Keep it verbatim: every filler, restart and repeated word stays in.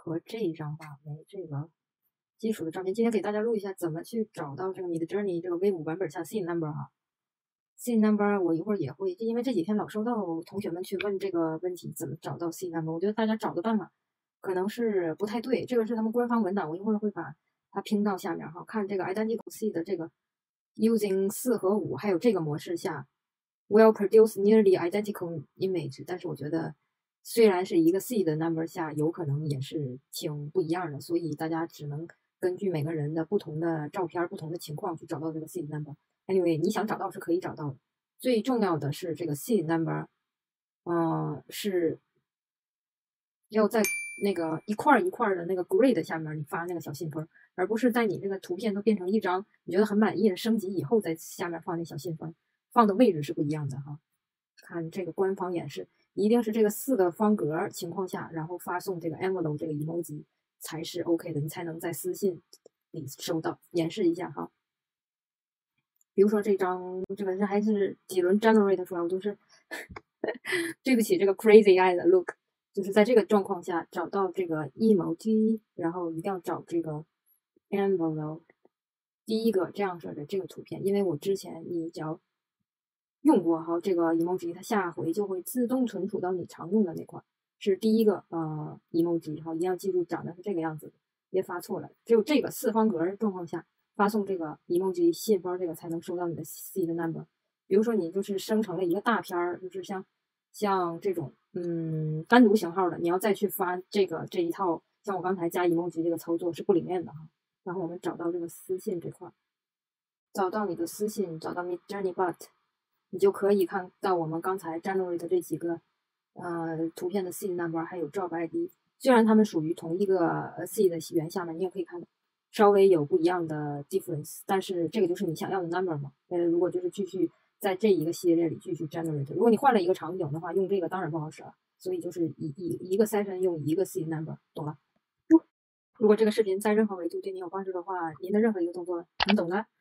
和这一张吧，为这个基础的照片。今天给大家录一下怎么去找到这个 Midjourney 这个 V 五版本下 Scene Number 哈。Scene Number 我一会儿也会，因为这几天老收到同学们去问这个问题，怎么找到 Scene Number？我觉得大家找的办法可能是不太对，这个是他们官方文档，我一会儿会把它拼到下面哈。看这个 Identical Seed 的这个 Using 四和五，还有这个模式下 will produce nearly identical image， 但是我觉得虽然是一个 seed number 下，有可能也是挺不一样的，所以大家只能根据每个人的不同的照片、不同的情况去找到这个 seed number。Anyway， 你想找到是可以找到的。最重要的是这个 seed number， 呃，是要在那个一块一块的那个 grid 下面你发那个小信封，而不是在你这个图片都变成一张你觉得很满意的升级以后，在下面放那小信封，放的位置是不一样的哈。看这个官方演示，一定是这个四个方格情况下，然后发送这个 envelope 这个 emoji 才是 OK 的，你才能在私信里收到。演示一下哈，比如说这张，这个是还是几轮 generate 出来，我都是对不起这个 crazy eye 的 look， 就是在这个状况下找到这个 emoji， 然后一定要找这个 envelope， 第一个这样式的这个图片，因为我之前你只要用过哈，这个 emoji 它下回就会自动存储到你常用的那块，是第一个呃 emoji 哈，一定要记住长得是这个样子的，别发错了。只有这个四方格状况下发送这个 emoji 信封，这个才能收到你的 seed number。比如说你就是生成了一个大片儿，就是像像这种嗯单独型号的，你要再去发这个这一套，像我刚才加 emoji 这个操作是不灵验的哈。然后我们找到这个私信这块，找到你的私信，找到 Midjourney Bot。你就可以看到我们刚才 generate 的这几个呃图片的 seed number 还有 job I D， 虽然它们属于同一个 seed 的源下面，你也可以看到稍微有不一样的 difference， 但是这个就是你想要的 number 嘛。呃，如果就是继续在这一个系列里继续 generate， 如果你换了一个场景的话，用这个当然不好使了，所以就是一一一个 session 用一个 seed number， 懂了？如果这个视频在任何维度对你有帮助的话，您的任何一个动作，你懂的。